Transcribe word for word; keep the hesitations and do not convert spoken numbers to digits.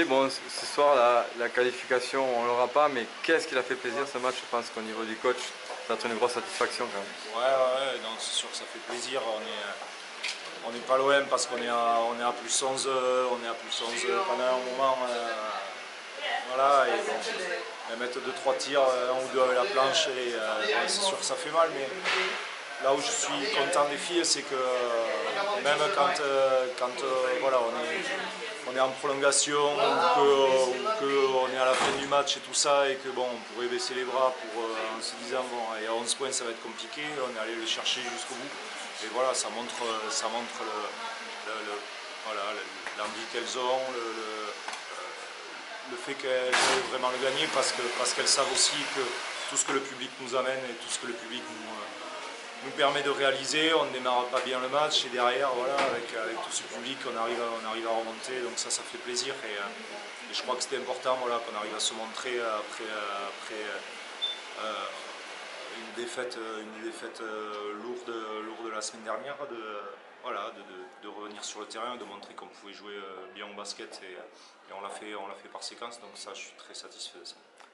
bon, ce soir, la, la qualification, on l'aura pas, mais qu'est-ce qu'il a fait plaisir ce match? Je pense qu'au niveau du coach, ça va être une grosse satisfaction quand même. Ouais, ouais, ouais, c'est sûr que ça fait plaisir. On est, on n'est pas l'O M parce qu'on est à, on est à plus onze, on est à plus onze pendant un moment. Euh, voilà, et bon, mettre deux trois tirs, un ou deux avec la planche, et euh, ouais, c'est sûr que ça fait mal, mais là où je suis content des filles, c'est que euh, même quand, euh, quand euh, voilà, on est, on est en prolongation, ou qu'on est à la fin du match et tout ça, et que bon, on pourrait baisser les bras pour, euh, en se disant bon, et à onze points ça va être compliqué, on est allé le chercher jusqu'au bout. Et voilà, ça montre, ça montre le, le, le, voilà, l'envie qu'elles ont, le, le, le fait qu'elles veulent vraiment le gagner, parce que parce qu'elles savent aussi que tout ce que le public nous amène et tout ce que le public nous, euh, nous permet de réaliser. On ne démarre pas bien le match, et derrière, voilà, avec, avec tout ce public, on arrive, à, on arrive à remonter, donc ça, ça fait plaisir. Et, euh, et je crois que c'était important, voilà, qu'on arrive à se montrer après, après euh, une défaite, une défaite euh, lourde, lourde la semaine dernière, de, voilà, de, de, de revenir sur le terrain, de montrer qu'on pouvait jouer bien au basket, et, et on l'a fait, on l'a fait par séquence, donc ça, je suis très satisfait de ça.